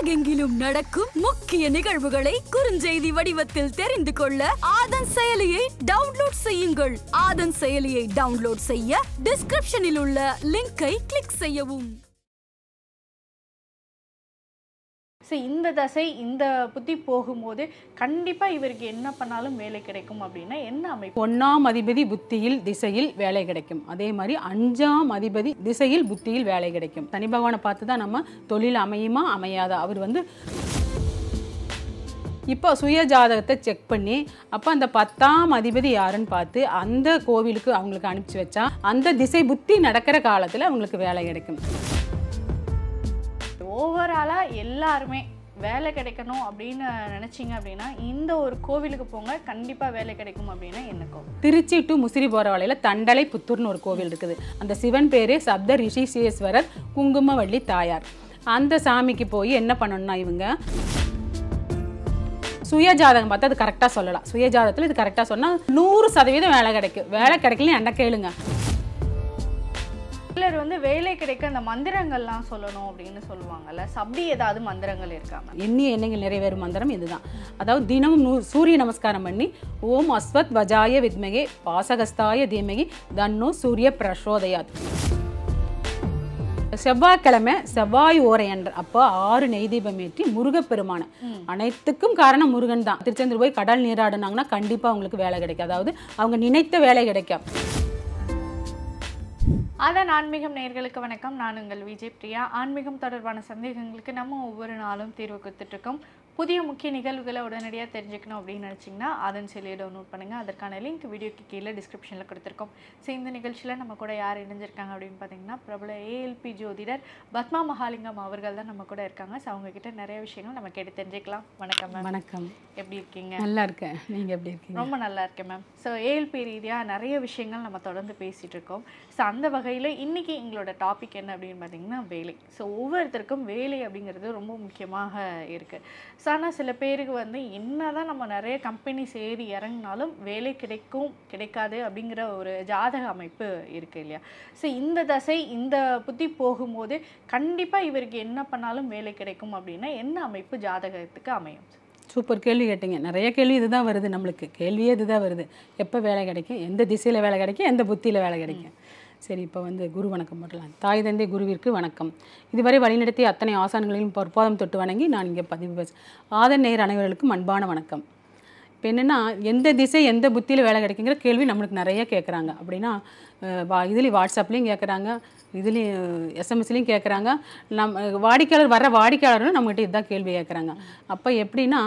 உலகெங்கிலும் நடக்கும் முக்கிய நிகழ்வுகளை குறுஞ்செய்தி வடிவத்தில் தெரிந்து கொள்ள ஆதன் செயலியை டவுன்லோட் செய்யுங்கள். ஆதன் செயலியை டவுன்லோட் செய்ய டிஸ்கிரிப்ஷனில் உள்ள லிங்கை கிளிக் செய்யவும். இந்த தசை இந்த புத்தி போகும்போது கண்டிப்பா இவருக்கு என்ன பண்ணாலும் வேலை கிடைக்கும் அப்படின்னா என்ன அமைப்பு? 1ஆம் அதிபதி புத்தியில் திசையில் வேலை கிடைக்கும். அதே மாதிரி 5ஆம் அதிபதி திசையில் புத்தியில் வேலை கிடைக்கும். சனி பகவானை பார்த்து தான் நம்ம தொழில் அமையுமா அமையாதா. அவர் இப்போ சுய ஜாதகத்தை செக் பண்ணி அப்போ அந்த 10ஆம் அதிபதி யாருன்னு பார்த்து அந்த கோவிலுக்கு அவங்களுக்கு அனுப்பிச்சு வச்சா அந்த திசை புத்தி நடக்கிற காலத்தில் அவங்களுக்கு வேலை கிடைக்கும். ஓவராலா எல்லாருமே வேலை கிடைக்கணும் அப்படின்னு நினைச்சிங்க அப்படின்னா இந்த ஒரு கோவிலுக்கு போங்க, கண்டிப்பா வேலை கிடைக்கும் அப்படின்னா என்ன கோவில்? திருச்சி டு முசிறி போகிற வழியில் தண்டலை புத்தூர்னு ஒரு கோவில் இருக்குது. அந்த சிவன் பேரே சப்த ரிஷிசேஸ்வரர் குங்குமவள்ளி தாயார். அந்த சாமிக்கு போய் என்ன பண்ணணும்னா இவங்க சுயஜாதகம் பார்த்து அது கரெக்டாக சொல்லலாம். சுயஜாதகத்தில் இது கரெக்டாக சொன்னால் 100% வேலை கிடைக்கும். வேலை கிடைக்கலன்னு என்ன கேளுங்க. சிலர் வேலை கிடைக்க அந்த மந்திரங்கள்லாம் சொல்லணும் அப்படின்னு சொல்லுவாங்கல்ல, அப்படி ஏதாவது மந்திரங்கள் இருக்காம? எண்ணிய எண்ணங்கள் நிறைவேறும் மந்திரம் இதுதான். அதாவது தினமும் சூரிய நமஸ்காரம் பண்ணி ஓம் அஸ்வத் வஜாய வித்மகே பாசகஸ்தாய தீமகி தன்னோ சூரிய பிரசோதயாத். செவ்வாய்க்கிழமை செவ்வாய் ஓரையன்று அப்போ 6 நெய் தீபம் ஏற்றி முருகப்பெருமான அனைத்துக்கும் காரணம் முருகன் தான். திருச்செந்தூர் போய் கடல் நீராடினாங்கன்னா கண்டிப்பாக அவங்களுக்கு வேலை கிடைக்கும். அதாவது அவங்க நினைத்த வேலை கிடைக்கும். அதான் ஆன்மீகம் நேயர்களுக்கு வணக்கம். நான் உங்கள் விஜய் பிரியா. ஆன்மீகம் தொடர்பான சந்தேகங்களுக்கு நம்ம ஒவ்வொரு நாளும் தீர்வு கொடுத்துட்டு இருக்கோம். புதிய முக்கிய நிகழ்வுகளை உடனடியாக தெரிஞ்சுக்கணும் அப்படின்னு நினச்சிங்கன்னா அதன் செயலியை டவுன்லோட் பண்ணுங்கள். அதற்கான லிங்க் வீடியோக்கு கீழே டிஸ்கிரிப்ஷனில் கொடுத்துருக்கோம். ஸோ இந்த நிகழ்ச்சியில் நம்ம கூட யார் இணைஞ்சிருக்காங்க அப்படின்னு பார்த்தீங்கன்னா பிரபல ஏஎல்பி ஜோதிடர் பத்மா மகாலிங்கம் அவர்கள் தான் நம்ம கூட இருக்காங்க. ஸோ அவங்கக்கிட்ட நிறைய விஷயங்கள் நம்ம கேட்டு தெரிஞ்சுக்கலாம். வணக்கம் மேம். வணக்கம். எப்படி இருக்கீங்க? நல்லா இருக்கேன். நீங்கள் எப்படி இருக்கீங்க? ரொம்ப நல்லா இருக்கேன் மேம். ஸோ ஏஎல்பி ரீதியாக நிறைய விஷயங்கள் நம்ம தொடர்ந்து பேசிகிட்டு இருக்கோம். ஸோ அந்த வகையில் இன்றைக்கி எங்களோட டாபிக் என்ன அப்படின்னு பார்த்தீங்கன்னா வேலை. ஸோ ஒவ்வொருத்தருக்கும் வேலை அப்படிங்கிறது ரொம்ப முக்கியமாக இருக்குது. ஸோ ஆனால் சில பேருக்கு என்ன தான் நம்ம நிறைய கம்பெனிஸ் ஏறி இறங்கினாலும் வேலை கிடைக்கும் கிடைக்காது அப்படிங்கிற ஒரு ஜாதக அமைப்பு இருக்குது இல்லையா? ஸோ இந்த தசை இந்த புத்தி போகும்போது கண்டிப்பாக இவருக்கு என்ன பண்ணாலும் வேலை கிடைக்கும் அப்படின்னா என்ன அமைப்பு ஜாதகத்துக்கு அமையும்? சூப்பர் கேள்வி கேட்டீங்க. நிறைய கேள்வி இதுதான் வருது. நம்மளுக்கு கேள்வியே இதுதான் வருது. எப்போ வேலை கிடைக்கும், எந்த திசையில் வேலை கிடைக்கும், எந்த புத்தியில் வேலை கிடைக்கும். சரி, இப்போ குரு வணக்கம் போடலாம். தாய் தந்தை குருவிற்கு வணக்கம். இதுவரை வழிநடத்திய அத்தனை ஆசான்களையும் பொற்பாதம் தொட்டு வணங்கி நான் இங்கே பதிவு பேச ஆதன் நேயர் அனைவர்களுக்கும் அன்பான வணக்கம். இப்போ என்னென்னா எந்த திசை எந்த புத்தியில் வேலை கிடைக்குங்கிற கேள்வி நம்மளுக்கு நிறைய கேட்குறாங்க. அப்படின்னா இதுலேயும் வாட்ஸ்அப்லேயும் கேட்குறாங்க, இதுலேயும் எஸ்எம்எஸ்லேயும் கேட்குறாங்க. வாடிக்கையாளர் வர்ற வாடிக்கையாளரும் நம்மகிட்ட இதுதான் கேள்வி கேட்குறாங்க. அப்போ எப்படின்னா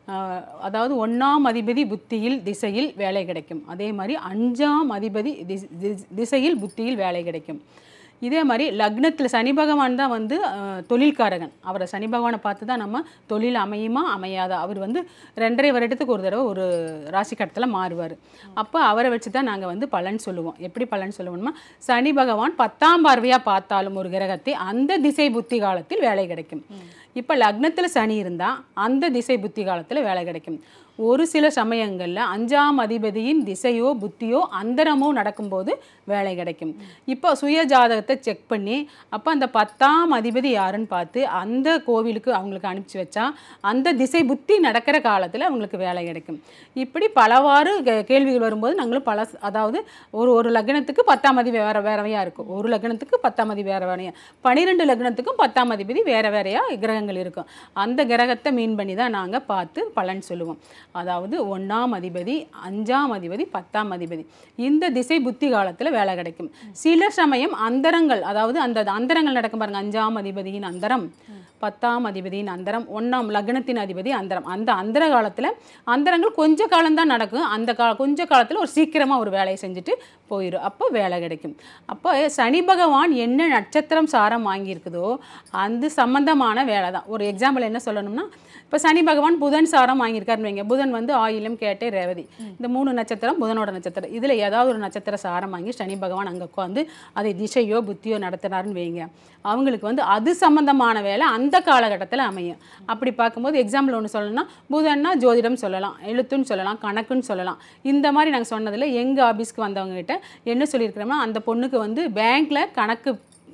அதாவது 1ஆம் அதிபதி புத்தியில் திசையில் வேலை கிடைக்கும். அதே மாதிரி 5ஆம் அதிபதி திசையில் புத்தியில் வேலை கிடைக்கும். இதே மாதிரி லக்னத்தில் சனி பகவான் தான் தொழில்காரகன். அவரை சனி பகவானை பார்த்து தான் நம்ம தொழில் அமையுமா அமையாதா. அவர் 2.5 வருடத்துக்கு ஒரு தடவை ஒரு ராசி கட்டத்தில் மாறுவார். அப்போ அவரை வச்சு தான் நாங்கள் பலன் சொல்லுவோம். எப்படி பலன் சொல்லுவோம்னா சனி பகவான் 10ஆம் பார்வையாக பார்த்தாலும் ஒரு கிரகத்தை அந்த திசை புத்தி காலத்தில் வேலை கிடைக்கும். இப்போ லக்னத்தில் சனி இருந்தால் அந்த திசை புத்தி காலத்தில் வேலை கிடைக்கும். ஒரு சில சமயங்களில் 5ஆம் அதிபதியின் திசையோ புத்தியோ அந்தரமோ நடக்கும்போது வேலை கிடைக்கும். இப்போ சுய ஜாதகத்தை செக் பண்ணி அப்போ அந்த 10ஆம் அதிபதி யாருன்னு பார்த்து அந்த கோவிலுக்கு அவங்களுக்கு அனுப்பிச்சு வச்சா அந்த திசை புத்தி நடக்கிற காலத்தில் அவங்களுக்கு வேலை கிடைக்கும். இப்படி பலவாறு கேள்விகள் வரும்போது நாங்களும் அதாவது ஒரு லக்னத்துக்கு 10ஆம் அதிபதி வேறையாக இருக்கும். ஒரு லக்னத்துக்கு 10ஆம் அதிபதி வேறையாக, 12 லக்னத்துக்கும் 10ஆம் அதிபதி வேறையாக கிரகங்கள் இருக்கும். அந்த கிரகத்தை மீன் பண்ணி தான் நாங்கள் பார்த்து பலன் சொல்லுவோம். அதாவது 1ஆம் அதிபதி 5ஆம் அதிபதி 10ஆம் அதிபதி இந்த திசை புத்தி காலத்தில் வேலை கிடைக்கும். சில சமயம் அந்தரங்கள், அதாவது அந்த அந்தரங்கள் நடக்கும் பாருங்க. 5ஆம் அதிபதியின் அந்தரம், 10ஆம் அதிபதியின் அந்தரம், 1ஆம் லக்னத்தின் அதிபதி அந்தரம். அந்த அந்தர காலத்தில் அந்தரங்கள் கொஞ்ச காலம்தான் நடக்கும். அந்த கொஞ்ச காலத்தில் ஒரு சீக்கிரமாக ஒரு வேலையை செஞ்சுட்டு போயிடும். அப்போ வேலை கிடைக்கும். அப்போ சனி பகவான் என்ன நட்சத்திரம் சாரம் வாங்கியிருக்குதோ அந்த சம்பந்தமான வேலை தான். ஒரு எக்ஸாம்பிள் என்ன சொல்லணும்னா, இப்போ சனி பகவான் புதன் சாரம் வாங்கியிருக்காருன்னு வைங்க. புதன் ஆயிலம், கேட்டை, ரேவதி இந்த 3 நட்சத்திரம் புதனோட நட்சத்திரம். இதில் ஏதாவது ஒரு நட்சத்திர சாரம் வாங்கி சனி பகவான் அங்கே உட்காந்து அதை திசையோ புத்தியோ நடத்தினாருன்னு வைங்க. அவங்களுக்கு அது சம்பந்தமான வேலை அந்த காலகட்டத்தில் அமையும். அப்படி பார்க்கும்போது எக்ஸாம்பிள் ஒன்று சொல்லணும்னா, புதன்னா ஜோதிடம் சொல்லலாம், எழுத்துன்னு சொல்லலாம், கணக்குன்னு சொல்லலாம். இந்த மாதிரி நாங்கள் சொன்னதில் எங்கள் ஆஃபீஸ்க்கு வந்தவங்ககிட்ட என்ன சொல்லியிருக்கிறோம்னா, அந்த பொண்ணுக்கு பேங்க்கில் கணக்கு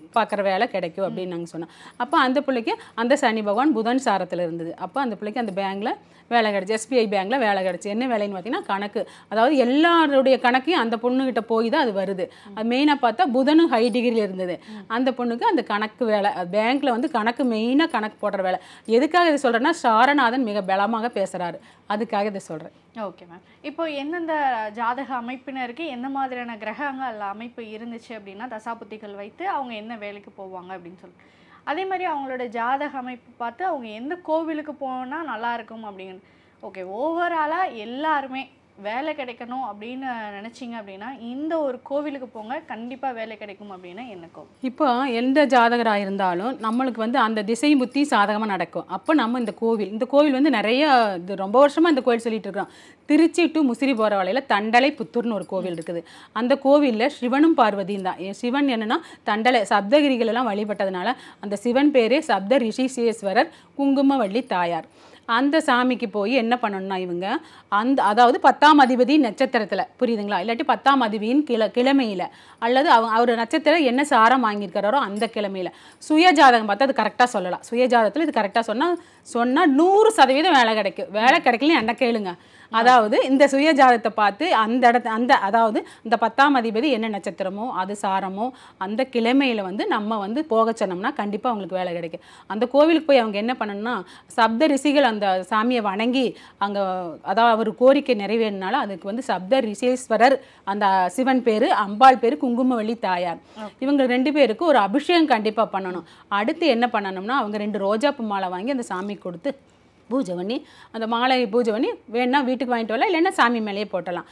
பார்க்குற வேலை கிடைக்கும் அப்படின்னு நாங்கள் சொன்னோம். அப்போ அந்த பிள்ளைக்கு அந்த சனி பகவான் புதன் சாரத்தில் இருந்தது. அப்போ அந்த பிள்ளைக்கு அந்த பேங்கில் வேலை கிடச்சி, SBI பேங்கில் வேலை கிடச்சி. என்ன வேலைன்னு பார்த்தீங்கன்னா கணக்கு, அதாவது எல்லாருடைய கணக்கையும் அந்த பொண்ணுகிட்ட போய் தான் அது வருது. அது மெயினாக பார்த்தா புதனும் ஹை டிகிரியில் இருந்தது. அந்த பொண்ணுக்கு அந்த கணக்கு வேலை, பேங்க்கில் வந்து கணக்கு மெயினாக கணக்கு போடுற வேலை. எதுக்காக இதை சொல்கிறேன்னா சாரநாதன் மிக பலமாக பேசுகிறாரு, அதுக்காக இதை சொல்கிறேன். Okay ma'am. இப்போ எந்தெந்த ஜாதக அமைப்பினருக்கு எந்த மாதிரியான கிரகங்கள் அமைப்பு இருந்துச்சு அப்படின்னா தசாபுத்திகள் வைத்து அவங்க என்ன வேலைக்கு போவாங்க அப்படின்னு சொல்லிட்டு, அதே மாதிரி அவங்களோட ஜாதக அமைப்பு பார்த்து அவங்க எந்த கோவிலுக்கு போனால் நல்லா இருக்கும் அப்படின்னு. ஓகே, ஓவராலாக எல்லாருமே வேலை கிடைக்கணும் அப்படின்னு நினச்சிங்க அப்படின்னா இந்த ஒரு கோவிலுக்கு போங்க, கண்டிப்பாக வேலை கிடைக்கும் அப்படின்னா என்ன கோவில்? இப்போ எந்த ஜாதகராக இருந்தாலும் நம்மளுக்கு வந்து அந்த திசை புத்தி சாதகமாக நடக்கும். அப்போ நம்ம இந்த கோவில் வந்து நிறைய, இது ரொம்ப வருஷமாக இந்த கோவில் சொல்லிட்டு இருக்கிறோம். திருச்சி டு முசிறி போகிற வழியில் தண்டலை புத்தூர்னு ஒரு கோவில் இருக்குது. அந்த கோவிலில் சிவனும் பார்வதியும் தான். சிவன் என்னென்னா தண்டலை சப்தகிரிகள் எல்லாம் வழிபட்டதுனால அந்த சிவன் பேரே சப்த ரிஷிசேஸ்வரர் குங்குமவள்ளி தாயார். அந்த சாமிக்கு போய் என்ன பண்ணணும்னா இவங்க அதாவது 10ஆம் அதிபதி நட்சத்திரத்தில், புரியுதுங்களா, இல்லாட்டி 10ஆம் அதிபதியின் கிழமையில் அல்லது அவர் நட்சத்திரம் என்ன சாரம் வாங்கியிருக்கிறாரோ அந்த கிழமையில் சுய ஜாதகம் பார்த்து அது கரெக்டாக சொல்லலாம். சுய ஜாதகத்தில் இது கரெக்டாக சொன்னால் 100% வேலை கிடைக்கும். வேலை கிடைக்கலன்னு என்ன கேளுங்க. அதாவது இந்த சுய ஜாதகத்தை பார்த்து அதாவது இந்த 10ஆம் அதிபதி என்ன நட்சத்திரமோ அது சாரமோ அந்த கிழமையில் வந்து நம்ம வந்து போக சொன்னோம்னா கண்டிப்பாக அவங்களுக்கு வேலை கிடைக்கும். அந்த கோவிலுக்கு போய் அவங்க என்ன பண்ணணும்னா சப்த ரிஷிகள் அந்த சாமியை வணங்கி அங்கே, அதாவது அவர் கோரிக்கை நிறைவேறினால அதுக்கு வந்து சப்த ரிஷேஸ்வரர் அந்த சிவன் பேர், அம்பாள் பேர் குங்குமவள்ளி தாயார். இவங்க 2 பேருக்கு ஒரு அபிஷேகம் கண்டிப்பாக பண்ணணும். அடுத்து என்ன பண்ணணும்னா அவங்க 2 ரோஜாப்பூ மாலை வாங்கி அந்த சாமி கொடுத்து பூஜை பண்ணி, அந்த மாலையை பூஜை பண்ணி வேணா வீட்டுக்கு வாங்கிட்டு வரலாம், இல்லைன்னா சாமி மேலேயே போட்டலாம்.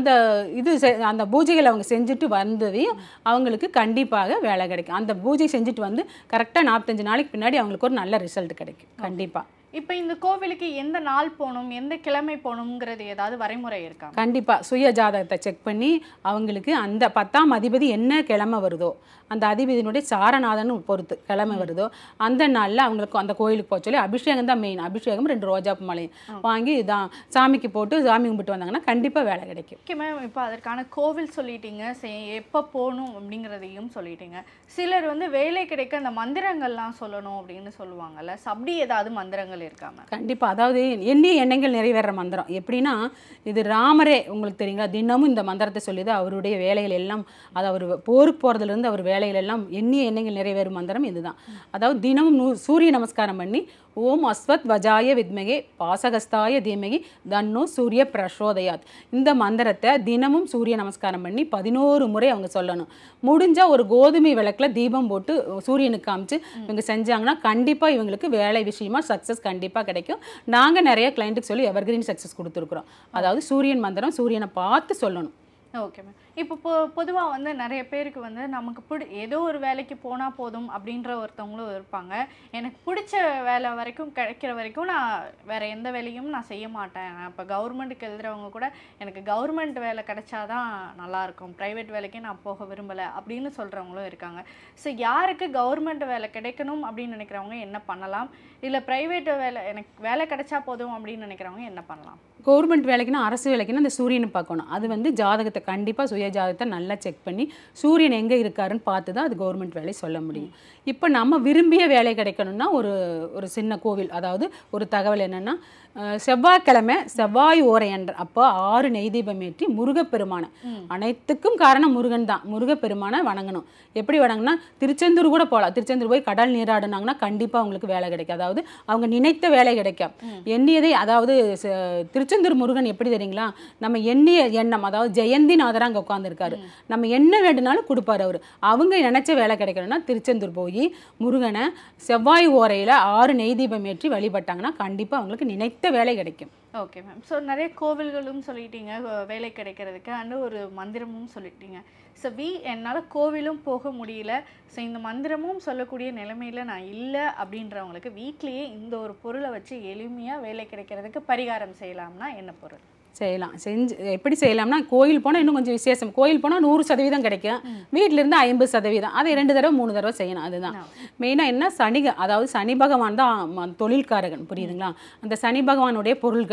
அந்த பூஜைகளை அவங்க செஞ்சுட்டு வந்ததையும் அவங்களுக்கு கண்டிப்பாக வேலை கிடைக்கும். அந்த பூஜை செஞ்சுட்டு வந்து கரெக்டாக 45 நாளைக்கு பின்னாடி அவங்களுக்கு ஒரு நல்ல ரிசல்ட் கிடைக்கும் கண்டிப்பாக. இப்போ இந்த கோவிலுக்கு எந்த நாள் போகணும், எந்த கிழமை போகணுங்கிறது ஏதாவது வரைமுறை இருக்கா? கண்டிப்பாக சுய ஜாதகத்தை செக் பண்ணி அவங்களுக்கு அந்த 10ஆம் அதிபதி என்ன கிழமை வருதோ, அந்த அதிபதியினுடைய சாரநாதன் பொறுத்து கிழமை வருதோ அந்த நாளில் அவங்களுக்கு அந்த கோயிலுக்கு போக சொல்லி அபிஷேகம் தான் மெயின். அபிஷேகம் 2 ரோஜாப்பு மாலையும் வாங்கி இதான் சாமிக்கு போட்டு சாமி கும்பிட்டு வந்தாங்கன்னா கண்டிப்பாக வேலை கிடைக்கும். ஓகே மேம், இப்போ அதற்கான கோவில் சொல்லிட்டீங்க, எப்போ போகணும் அப்படிங்கிறதையும் சொல்லிட்டீங்க. சிலர் வந்து வேலை கிடைக்க அந்த மந்திரங்கள்லாம் சொல்லணும் அப்படின்னு சொல்லுவாங்கல்ல, அப்படி ஏதாவது மந்திரங்கள் இருக்காம? கண்டிப்பாக, அதாவது எண்ணிய எண்ணங்கள் நிறைவேற மந்திரம் எப்படின்னா, இது ராமரே உங்களுக்கு தெரியுங்களா, தினமும் இந்த மந்திரத்தை சொல்லிது. அவருடைய வேலைகள் எல்லாம், அது அவர் போருக்கு போகிறதுலேருந்து அவர் வேலைகள் எல்லாம் எண்ணிய எண்ணங்கள் நிறைவேறும் மந்திரம் இதுதான். அதாவது தினமும் சூரிய நமஸ்காரம் பண்ணி ஓம் அஸ்வத் வஜாய வித்மகே பாசகஸ்தாய தீமகி தன்னோ சூரிய பிரசோதயாத், இந்த மந்திரத்தை தினமும் சூரிய நமஸ்காரம் பண்ணி 11 முறை அவங்க சொல்லணும். முடிஞ்சால் ஒரு கோதுமை விளக்கில் தீபம் போட்டு சூரியனுக்கு காமிச்சு இவங்க செஞ்சாங்கன்னா கண்டிப்பாக இவங்களுக்கு வேலை விஷயமா சக்ஸஸ் கண்டிப்பாக கிடைக்கும். நாங்கள் நிறைய கிளைண்ட்டுக்கு சொல்லி எவர்கிரீன் சக்ஸஸ் கொடுத்துருக்குறோம். அதாவது சூரியன் மந்திரம் சூரியனை பார்த்து சொல்லணும். Okay ma'am. இப்போ பொதுவாக வந்து நிறைய பேருக்கு வந்து நமக்கு ஏதோ ஒரு வேலைக்கு போனால் போதும் அப்படின்ற ஒருத்தவங்களும் இருப்பாங்க. எனக்கு பிடிச்ச வேலை வரைக்கும் கிடைக்கிற வரைக்கும் நான் வேறு எந்த வேலையும் நான் செய்ய மாட்டேன். நான் இப்போ கவர்மெண்ட்டுக்கு எழுதுகிறவங்க கூட எனக்கு கவர்மெண்ட் வேலை கிடைச்சாதான் நல்லாயிருக்கும், ப்ரைவேட் வேலைக்கே நான் போக விரும்பலை அப்படின்னு சொல்கிறவங்களும் இருக்காங்க. ஸோ யாருக்கு கவர்மெண்ட் வேலை கிடைக்கணும் அப்படின்னு நினைக்கிறவங்க என்ன பண்ணலாம், இல்லை ப்ரைவேட் வேலை எனக்கு வேலை கிடைச்சா போதும் அப்படின்னு நினைக்கிறவங்க என்ன பண்ணலாம்? கவர்மெண்ட் வேலைக்குன்னா அரசு வேலைக்குன்னா அந்த சூரியனை பார்க்கணும். அது வந்து ஜாதகத்தை கண்டிப்பாக சுய ஜாதகத்தை நல்லா செக் பண்ணி சூரியன் எங்கே இருக்காருன்னு பார்த்து தான் அது கவர்மெண்ட் வேலை சொல்ல முடியும். இப்போ நம்ம விரும்பிய வேலை கிடைக்கணும்னா ஒரு சின்ன கோவில், அதாவது ஒரு தகவல் என்னென்னா, செவ்வாய்க்கிழமை செவ்வாய் ஓரையன்று அப்போ 6 நெய் தீபம் ஏற்றி முருகப்பெருமான, அனைத்துக்கும் காரணம் முருகன் தான், முருகப்பெருமானை வணங்கணும். எப்படி வணங்கினா திருச்செந்தூர் கூட போகலாம். திருச்செந்தூர் போய் கடல் நீராடினாங்கன்னா கண்டிப்பாக அவங்களுக்கு வேலை கிடைக்கும். அதாவது அவங்க நினைத்த வேலை கிடைக்கும். எண்ணியதை, அதாவது திருச்செந்தூர் முருகன் எப்படி தெரியுங்களா, நம்ம எண்ணிய எண்ணம், அதாவது ஜெயந்திநாதராக அங்கே உட்காந்துருக்காரு, நம்ம என்ன வேண்டுனாலும் கொடுப்பாரு அவர். அவங்க நினைச்ச வேலை கிடைக்கணும்னா திருச்செந்தூர் போய் முருகனை செவ்வாய் ஓரையில் 6 நெய் தீபம் ஏற்றி வழிபட்டாங்கன்னா கண்டிப்பாக அவங்களுக்கு நினைத்த வேலை கிடைக்கும். Okay ma'am. ஸோ நிறைய கோவில்களும் சொல்லிட்டீங்க வேலை கிடைக்கிறதுக்கு, அண்ட் ஒரு மந்திரமும் சொல்லிட்டீங்க. ஸோ என்னால் கோவிலும் போக முடியல, ஸோ இந்த மந்திரமும் சொல்லக்கூடிய நிலைமையில் நான் இல்லை அப்படின்றவங்களுக்கு வீட்லேயே இந்த ஒரு பொருளை வச்சு எளிமையாக வேலை கிடைக்கிறதுக்கு பரிகாரம் செய்யலாம்னா என்ன பொருள் செய்யலாம்? எப்படி செய்யலாம்னா, கோயில் போனால் இன்னும் கொஞ்சம் விசேஷம். கோயில் போனால் 100% கிடைக்கும், வீட்டில் இருந்து 50%. அதை 2 தடவை 3 தடவை செய்யணும். அதுதான் மெயினாக. என்ன அதாவது சனி பகவான் தான் தொழில்காரகன், புரியுதுங்களா? அந்த சனி பகவானுடைய பொருள்கள்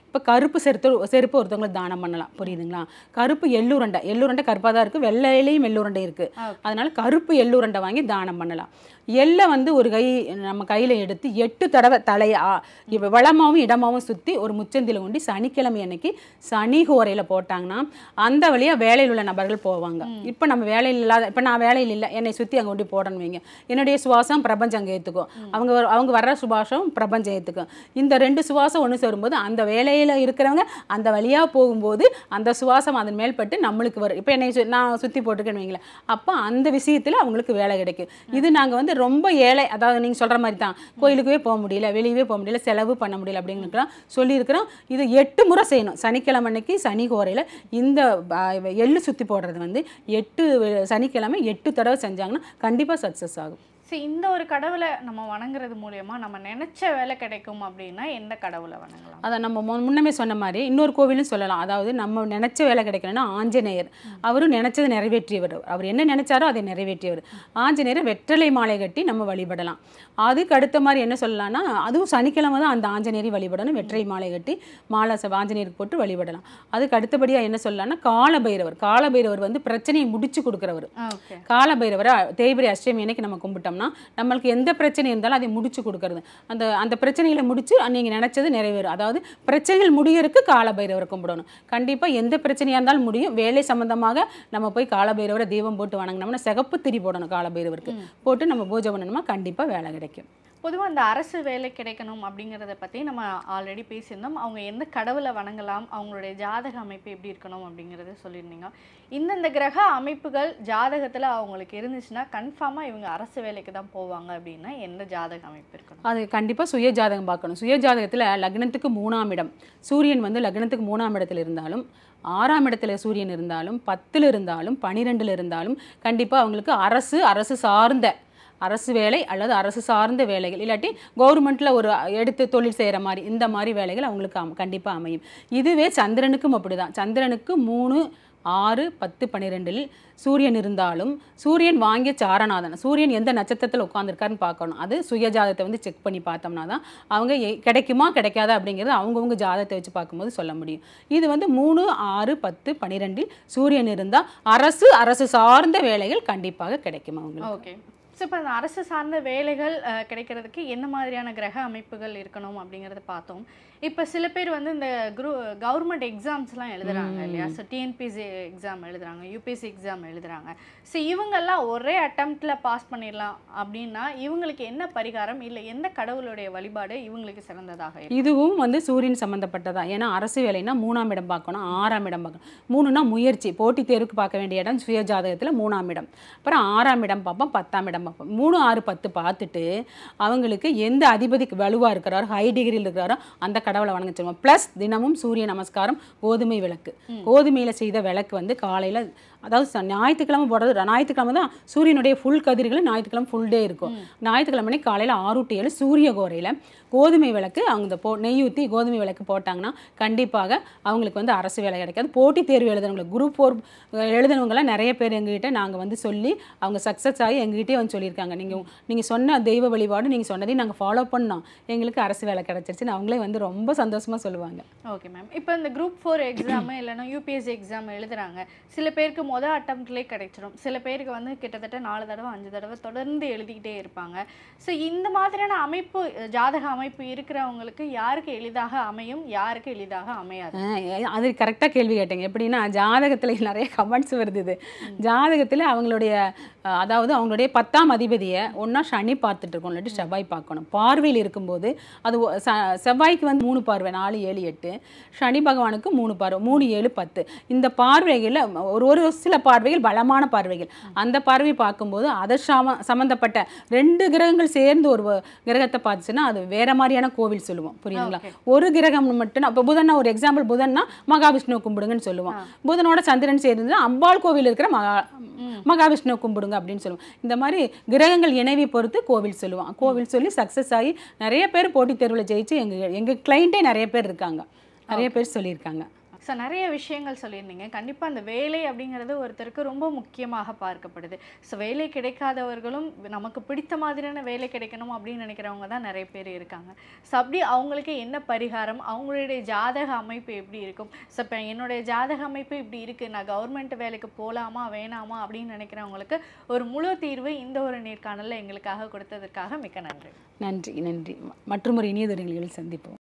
இப்போ கருப்பு செருப்பு ஒருத்தவங்களுக்கு தானம் பண்ணலாம், புரியுதுங்களா? கருப்பு எள்ளுருண்டை கருப்பாக தான் இருக்குது, வெள்ளையிலையும் எள்ளுருண்டை இருக்குது. அதனால கருப்பு எள்ளுருண்டை வாங்கி தானம் பண்ணலாம். எள்ளை வந்து ஒரு கை நம்ம கையில் எடுத்து 8 தடவை தலையை இப்போ வளமாகவும் இடமாகவும் சுற்றி ஒரு முச்சந்தில் கொண்டு சனிக்கிழமை அன்னைக்கு சனி ஹோரையில் போட்டாங்கன்னா அந்த வழியாக வேலையில் உள்ள நபர்கள் போவாங்க. இப்போ நம்ம வேலையில் இல்லாத, இப்போ நான் வேலையில் இல்லை, என்னை சுற்றி அங்கே கொண்டு போடணும் வைங்க, என்னுடைய சுவாசம் பிரபஞ்சம் அங்கே ஏற்றுக்கும், அவங்க வர்ற சுவாசம் பிரபஞ்சம் ஏற்றுக்கும். இந்த 2 சுவாசம் ஒன்று சேரும்போது அந்த வேலையில் இருக்கிறவங்க அந்த வழியாக போகும்போது அந்த சுவாசம் அதன் மேல்பட்டு நம்மளுக்கு வரும். இப்போ என்னை நான் சுற்றி போட்டிருக்கேன்னு வைங்களேன், அப்போ அந்த விஷயத்தில் அவங்களுக்கு வேலை கிடைக்கும். இது நாங்கள் வந்து ரொம்ப ஏழை, அதாவது நீங்கள் சொல்கிற மாதிரி தான், கோயிலுக்கே போக முடியல, வெளியவே போக முடியல, செலவு பண்ண முடியல அப்படின்னுலாம் சொல்லியிருக்கிறோம். இது 8 முறை செய்யணும். சனிக்கிழமை அன்னைக்கு சனி கோரையில் இந்த எள்ளு சுற்றி போடுறது வந்து 8 சனிக்கிழமை 8 தடவை செஞ்சாங்கன்னா கண்டிப்பாக சக்ஸஸ் ஆகும். சரி, இந்த ஒரு கடவுளை நம்ம வணங்குறது மூலயமா நம்ம நினைச்ச வேலை கிடைக்கும் அப்படின்னா எந்த கடவுளை வணங்கலாம்? அதை நம்ம முன்னமே சொன்ன மாதிரி இன்னொரு கோவிலும் சொல்லலாம். அதாவது நம்ம நினைச்ச வேலை கிடைக்கணும்னா ஆஞ்சநேயர், அவரும் நினைச்சதை நிறைவேற்றியவர், அவர் என்ன நினைச்சாரோ அதை நிறைவேற்றியவர். ஆஞ்சநேயரை வெற்றிலை மாலை கட்டி நம்ம வழிபடலாம். அதுக்கு அடுத்த மாதிரி என்ன சொல்லலாம்னா, அதுவும் சனிக்கிழமை தான் அந்த ஆஞ்சநேயரை வழிபடணும், வெற்றிலை மாலை கட்டி மாலை ஆஞ்சநேயருக்கு போட்டு வழிபடலாம். அதுக்கு அடுத்தபடியாக என்ன சொல்லலாம்னா காலபைரவர் வந்து பிரச்சனையை முடிச்சு கொடுக்குறவர். காலபைரவரை தேய்பிரை அஷ்டமி அன்னைக்கு நம்ம கும்பிட்டோம், நம்மளுக்கு எந்த பிரச்சனை இருந்தாலும் அதை முடிச்சு கொடுக்கறது, அந்த பிரச்சனைகளை முடிச்சு நீங்க நினைச்சது நிறைவேறும். அதாவது பிரச்சனைகள் முடியறதுக்கு காலபைரவரை கும்பிடணும். கண்டிப்பா எந்த பிரச்சனையா இருந்தாலும் முடியும். வேலை சம்பந்தமாக நம்ம போய் காலபைரவரை தீபம் போட்டு வணங்கினோம்னா சிகப்பு திரி போடணும், காலபைரவருக்கு போட்டு நம்ம பூஜை பண்ணணுமா கண்டிப்பா வேலை கிடைக்கும். பொதுவாக அந்த அரசு வேலை கிடைக்கணும் அப்படிங்கிறத பற்றி நம்ம ஆல்ரெடி பேசியிருந்தோம். அவங்க எந்த கடவுளை வணங்கலாம், அவங்களுடைய ஜாதக அமைப்பு எப்படி இருக்கணும் அப்படிங்கிறத சொல்லியிருந்தீங்க. இந்தந்த கிரக அமைப்புகள் ஜாதகத்தில் அவங்களுக்கு இருந்துச்சுன்னா கன்ஃபார்மாக இவங்க அரசு வேலைக்கு தான் போவாங்க அப்படின்னா எந்த ஜாதக அமைப்பு இருக்கணும்? அது கண்டிப்பாக சுய ஜாதகம் பார்க்கணும். சுய ஜாதகத்தில் லக்னத்துக்கு 3ஆம் இடம், சூரியன் வந்து லக்னத்துக்கு 3ஆம் இடத்துல இருந்தாலும், 6ஆம் இடத்துல சூரியன் இருந்தாலும், 10ல் இருந்தாலும், 12ல் இருந்தாலும் கண்டிப்பாக அவங்களுக்கு அரசு சார்ந்த அரசு வேலை அல்லது அரசு சார்ந்த வேலைகள், இல்லாட்டி கவர்மெண்ட்டில் ஒரு எடுத்து தொழில் செய்கிற மாதிரி இந்த மாதிரி வேலைகள் அவங்களுக்கு கண்டிப்பாக அமையும். இதுவே சந்திரனுக்கும் அப்படிதான். சந்திரனுக்கு 3, 6, 10, 12ல் சூரியன் இருந்தாலும், சூரியன் வாங்கிய சாரநாதன், சூரியன் எந்த நட்சத்திரத்தில் உட்காந்துருக்காருன்னு பார்க்கணும். அது சுயஜாதத்தை வந்து செக் பண்ணி பார்த்தோம்னா தான் அவங்க கிடைக்குமா கிடைக்காதா அப்படிங்கிறது அவங்கவுங்க ஜாதகத்தை வச்சு பார்க்கும்போது சொல்ல முடியும். இது வந்து 3, 6, 10, 12ல் சூரியன் இருந்தால் அரசு சார்ந்த வேலைகள் கண்டிப்பாக கிடைக்கும் அவங்களுக்கு. ஓகே. ஸோ இப்போ அந்த அரசு சார்ந்த வேலைகள் கிடைக்கிறதுக்கு என்ன மாதிரியான கிரக அமைப்புகள் இருக்கணும் அப்படிங்கிறத பார்த்தோம். இப்போ சில பேர் வந்து இந்த கவர்மெண்ட் எக்ஸாம்ஸ்லாம் எழுதுறாங்க இல்லையா? ஸோ டிஎன்பிஎஸ்சி எக்ஸாம் எழுதுறாங்க, யூபிஎஸ்சி எக்ஸாம் எழுதுறாங்க. ஸோ இவங்கெல்லாம் ஒரே அட்டம்ப்டில் பாஸ் பண்ணிடலாம் அப்படின்னா இவங்களுக்கு என்ன பரிகாரம், இல்லை எந்த கடவுளுடைய வழிபாடு இவங்களுக்கு சிறந்ததாக இருக்கும்? இதுவும் வந்து சூரியன் சம்மந்தப்பட்டதா. ஏன்னா அரசு வேலைன்னா 3ஆம் இடம் பார்க்கணும், 6ஆம் இடம் பார்க்கணும். 3னா முயற்சி, போட்டித் தேர்வுக்கு பார்க்க வேண்டிய இடம் சுய ஜாதகத்தில் 3ஆம் இடம். அப்புறம் 6ஆம் இடம் பார்ப்போம், 10ஆம் இடம் பார்ப்போம். 3, 6, 10 பார்த்துட்டு அவங்களுக்கு எந்த அதிபதிக்கு வலுவாக இருக்கிறாரோ, ஹை டிகிரியில் இருக்கிறாரோ அந்த கடவுளை வணங்க சொல்லுவோம். ப்ளஸ் தினமும் சூரிய நமஸ்காரம், கோதுமை விளக்கு, கோதுமையில் செய்த விளக்கு வந்து காலையில், அதாவது ஞாயிற்றுக்கிழமை போடுறது, ஞாயிற்றுக்கிழமை தான் சூரியனுடைய ஃபுல் கதிர்களும் ஞாயிற்றுக்கிழமை ஃபுல் டே இருக்கும். ஞாயிற்றுக்கிழமை காலையில் 6 to 7 சூரிய கோரையில் கோதுமை விளக்கு அவங்க நெய் ஊற்றி கோதுமை விளக்கு போட்டாங்கன்னா கண்டிப்பாக அவங்களுக்கு வந்து அரசு வேலை கிடைக்காது. போட்டித் தேர்வு எழுதுனவங்க, குரூப் 4 எழுதுனவங்களாம் நிறைய பேர் எங்ககிட்ட நாங்கள் வந்து சொல்லி அவங்க சக்ஸஸ் ஆகி எங்ககிட்டே வந்து சொல்லியிருக்காங்க, நீங்கள் சொன்ன தெய்வ வழிபாடு நீங்கள் சொன்னதையும் நாங்கள் ஃபாலோ பண்ணோம், எங்களுக்கு அரசு வேலை கிடச்சிருச்சுன்னு அவங்களே வந்து ரொம்ப சந்தோஷமாக சொல்லுவாங்க. Okay ma'am. இப்போ இந்த குரூப் 4 எக்ஸாமு இல்லைன்னா யூபிஎஸ்சி எக்ஸாம் எழுதுறாங்க. சில பேருக்கு மொதல் அட்டம்ப்ட்லேயே கிடைச்சிடும், சில பேருக்கு வந்து கிட்டத்தட்ட 4 தடவை 5 தடவை தொடர்ந்து எழுதிக்கிட்டே இருப்பாங்க. ஸோ இந்த மாதிரியான அமைப்பு, ஜாதக அமைப்பு இருக்கிறவங்களுக்கு யாருக்கு எளிதாக அமையும், யாருக்கு எளிதாக அமையாது? அது கரெக்டாக கேள்வி கேட்டீங்க. எப்படின்னா ஜாதகத்தில் நிறைய கமெண்ட்ஸ் வருது. இது ஜாதகத்தில் அவங்களுடைய, அதாவது அவங்களுடைய 10ஆம் அதிபதியை ஒன்றா சனி பார்த்துட்டு இருக்கோம், இல்லாட்டி செவ்வாய் பார்க்கணும். பார்வையில் இருக்கும்போது அது செவ்வாய்க்கு வந்து 3 பார்வை, 4, 7, 8, சனி பகவானுக்கு 3 பார்வை, 3, 7, 10. இந்த பார்வைகளில் ஒரு சில பார்வைகள் பலமான பார்வைகள். அந்த பார்வை பார்க்கும்போது அதை சம்மந்தப்பட்ட 2 கிரகங்கள் சேர்ந்து ஒரு கிரகத்தை பார்த்துச்சுன்னா அது வேற மாதிரியான கோவில் சொல்லுவோம், புரியுதுங்களா? ஒரு கிரகம் மட்டும், இப்போ புதன்னா ஒரு எக்ஸாம்பிள், புதன்னா மகாவிஷ்ணு கும்பிடுங்கன்னு சொல்லுவோம். புதனோட சந்திரன் சேர்ந்து அம்பாள் கோவில் இருக்கிற மகாவிஷ்ணு கும்பிடுங்க அப்படின்னு சொல்லுவோம். இந்த மாதிரி கிரகங்கள் இணைவை பொறுத்து கோவில் சொல்லுவோம். கோவில் சொல்லி சக்ஸஸ் ஆகி நிறைய பேர் போட்டித் தேர்வில் ஜெயிச்சு எங்கள் கிளைண்ட்டே நிறைய பேர் இருக்காங்க, நிறைய பேர் சொல்லியிருக்காங்க. ஸோ நிறைய விஷயங்கள் சொல்லியிருந்தீங்க. கண்டிப்பாக அந்த வேலை அப்படிங்கிறது ஒருத்தருக்கு ரொம்ப முக்கியமாக பார்க்கப்படுது. ஸோ வேலை கிடைக்காதவர்களும் நமக்கு பிடித்த மாதிரியான வேலை கிடைக்கணும் அப்படின்னு நினைக்கிறவங்க தான் நிறைய பேர் இருக்காங்க. ஸோ அப்படி அவங்களுக்கு என்ன பரிகாரம், அவங்களுடைய ஜாதக அமைப்பு எப்படி இருக்கும்? ஸோ இப்போ என்னுடைய ஜாதக அமைப்பு இப்படி இருக்குது, நான் கவர்மெண்ட் வேலைக்கு போகலாமா வேணாமா அப்படின்னு நினைக்கிறவங்களுக்கு ஒரு முழு தீர்வு இந்த ஒரு நேர்காணலில் எங்களுக்காக கொடுத்ததற்காக மிக்க நன்றி. நன்றி நன்றி. மற்றும் ஒரு இனியதொரு நிகழ்வில் சந்திப்போம்.